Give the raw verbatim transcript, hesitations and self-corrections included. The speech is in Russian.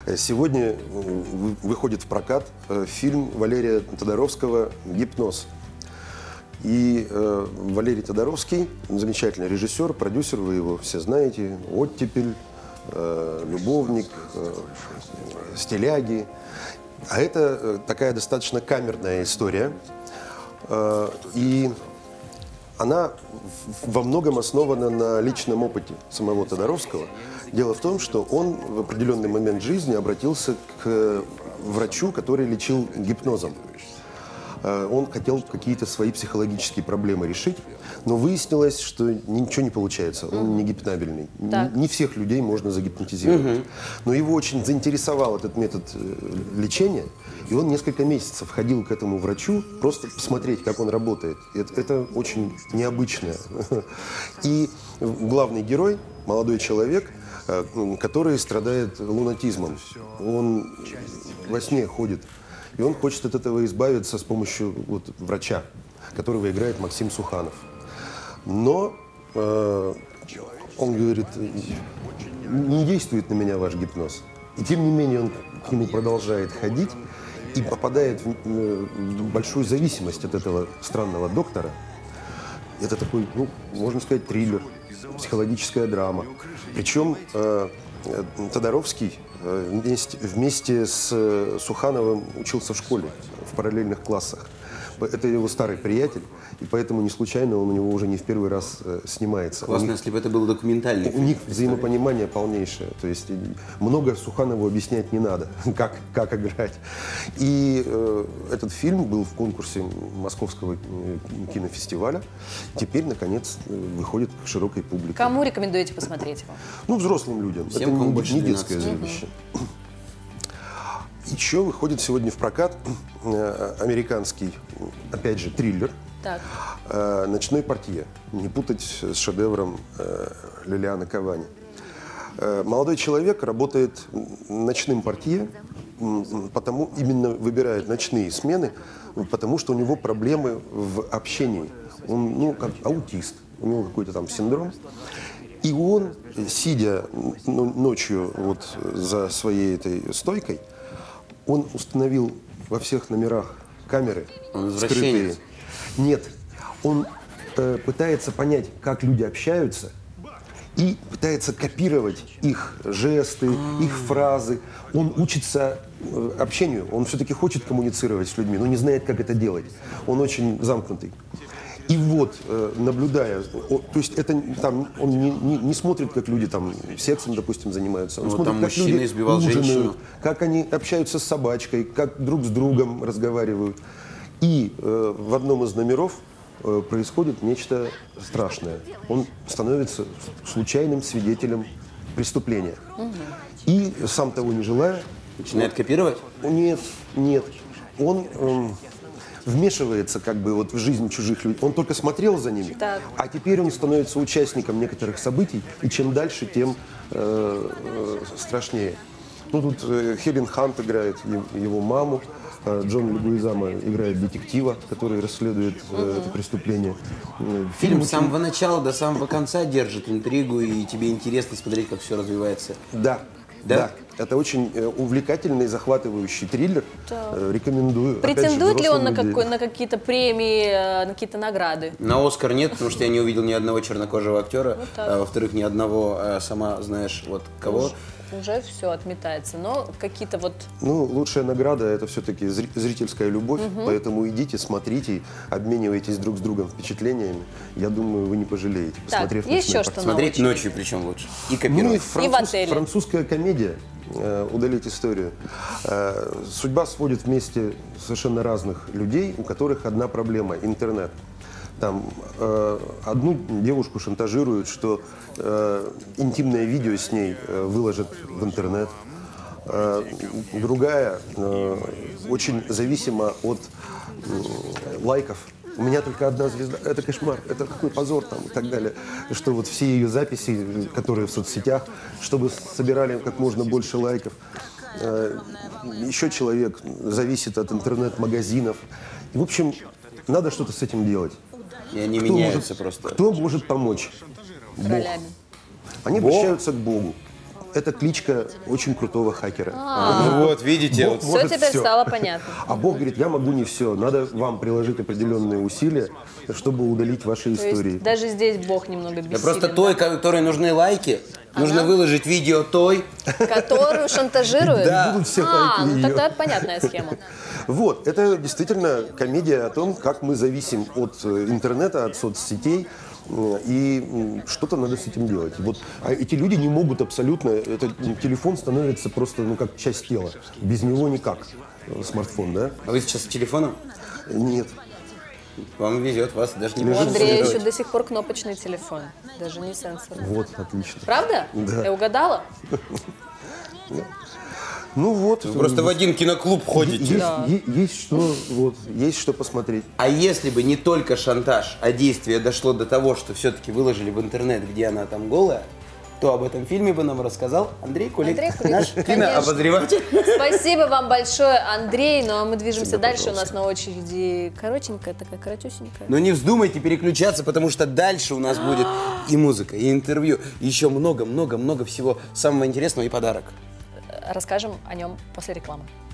Сегодня выходит в прокат фильм Валерия Тодоровского «Гипноз». И э, Валерий Тодоровский, замечательный режиссер, продюсер, вы его все знаете, «Оттепель», э, «Любовник», э, «Стиляги». А это э, такая достаточно камерная история. Э, и она во многом основана на личном опыте самого Тодоровского. Дело в том, что он в определенный момент жизни обратился к врачу, который лечил гипнозом. Он хотел какие-то свои психологические проблемы решить, но выяснилось, что ничего не получается, он не гипнабельный. Так. Не всех людей можно загипнотизировать. Угу. Но его очень заинтересовал этот метод лечения, и он несколько месяцев ходил к этому врачу, просто посмотреть, как он работает. Это, это очень необычно. И главный герой, молодой человек, который страдает лунатизмом. Он во сне ходит. И он хочет от этого избавиться с помощью вот, врача, которого играет Максим Суханов. Но э, он говорит, не действует на меня ваш гипноз. И тем не менее он к нему продолжает ходить и попадает в, в большую зависимость от этого странного доктора. Это такой, ну, можно сказать, триллер, психологическая драма. Причем э, Тодоровский Вместе, вместе с Сухановым учился в школе, в параллельных классах. Это его старый приятель, и поэтому не случайно он у него уже не в первый раз э, снимается. Классно, них, если бы это был документальный фильм. У них взаимопонимание полнейшее. То есть много Суханову объяснять не надо, как, как играть. И э, этот фильм был в конкурсе Московского кинофестиваля. Теперь, наконец, выходит к широкой публике. Кому рекомендуете посмотреть его? Ну, взрослым людям. Всем, это кому не, больше не детское зрелище. Угу. Еще выходит сегодня в прокат э, американский, опять же, триллер э, «Ночной портье». Не путать с шедевром э, Лилианы Кавани. Э, молодой человек работает ночным портье, потому именно выбирает ночные смены, потому что у него проблемы в общении. Он, ну, как аутист, у него какой-то там синдром. И он, сидя ночью вот за своей этой стойкой, он установил во всех номерах камеры скрытые. Нет, он э, пытается понять, как люди общаются, и пытается копировать их жесты, их фразы. Он учится э, общению, он все-таки хочет коммуницировать с людьми, но не знает, как это делать. Он очень замкнутый. И вот, э, наблюдая, о, то есть это там, он не, не, не смотрит, как люди там сексом, допустим, занимаются. Он вот смотрит, там как люди избивал ужинают, женщину. как они общаются с собачкой, как друг с другом разговаривают. И э, в одном из номеров э, происходит нечто страшное. Он становится случайным свидетелем преступления. Угу. И, сам того не желая... Начинает копировать? Нет, нет. Он... Э, вмешивается как бы вот в жизнь чужих людей. Он только смотрел за ними, так. А теперь он становится участником некоторых событий, и чем дальше, тем э, э, страшнее. Ну тут э, Хелен Хант играет его, его маму, э, Джон Легуизамо играет детектива, который расследует э, угу. это преступление. Фильм, Фильм с самого начала до самого конца держит интригу, и тебе интересно смотреть, как все развивается. Да. Да? да, это очень э, увлекательный, захватывающий триллер. Да. Э, рекомендую. Претендует же, ли он на, какой, на какие-то премии, э, на какие-то награды? На «Оскар» нет, потому что я не увидел ни одного чернокожего актера. Вот а, во-вторых, ни одного, а, сама знаешь, вот кого. Уже, уже все отметается, но какие-то вот... Ну, лучшая награда – это все-таки зрительская любовь, угу. Поэтому идите, смотрите, обменивайтесь друг с другом впечатлениями. Я думаю, вы не пожалеете, посмотрев так, еще что смотреть ночью причем лучше. И копировать. Ну и, француз, и в отеле. Французская комедия э, «Удалить историю». Э, судьба сводит вместе совершенно разных людей, у которых одна проблема – интернет. Там э, одну девушку шантажируют, что э, интимное видео с ней э, выложат в интернет. Э, другая э, очень зависима от э, лайков. У меня только одна звезда. Это кошмар, это какой позор там и так далее. Что вот все ее записи, которые в соцсетях, чтобы собирали как можно больше лайков. Э, еще человек зависит от интернет-магазинов. В общем, надо что-то с этим делать. И они кто меняются может, просто. Кто может помочь? Бог. Ролями. Они Бог? обращаются к Богу. это кличка очень крутого хакера. Ну вот, видите, Бог вот. Все может теперь всё. стало понятно. А Бог говорит, я могу не все, надо вам приложить определенные усилия, чтобы удалить ваши То истории. есть даже здесь Бог немного Да бессилен. просто той, которой нужны лайки, нужно выложить видео той. Которую шантажируют? Да. Будут все А, лайки ну её. тогда это понятная схема. Вот, это действительно комедия о том, как мы зависим от э, интернета, от соцсетей, э, и м, что-то надо с этим делать. Вот, а эти люди не могут абсолютно, этот м, телефон становится просто, ну, как часть тела. Без него никак. Э, Смартфон, да? А вы сейчас с телефоном? Нет. Вам везет, вас даже не У Лежит Андрея фотографировать. еще до сих пор кнопочный телефон, даже не сенсорный. Вот, отлично. Правда? Да. Я угадала? Ну вот. Вы просто в один киноклуб ходите. Есть, Да. е- есть что, вот, есть что посмотреть. А если бы не только шантаж, а действие дошло до того, что все-таки выложили в интернет, где она там голая, то об этом фильме бы нам рассказал Андрей Кулик, Андрей Кулик, наш конечно. кинообозреватель. Спасибо вам большое, Андрей. Ну а мы движемся Всегда дальше. пожалуйста. У нас на очереди коротенькая, такая коротюсенькая. Но не вздумайте переключаться, потому что дальше у нас будет и музыка, и интервью, и еще много-много-много всего самого интересного и подарок. Расскажем о нем после рекламы.